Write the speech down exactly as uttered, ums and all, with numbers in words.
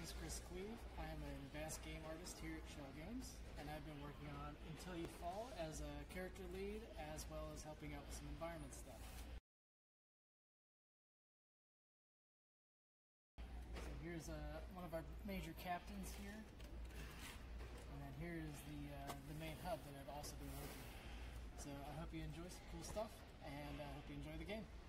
is Cleve. I am an advanced game artist here at Schell Games, and I've been working on Until You Fall as a character lead, as well as helping out with some environment stuff. So here's uh, one of our major captains here, and then here is the uh, the main hub that I've also been working. So I hope you enjoy some cool stuff, and I hope you enjoy the game.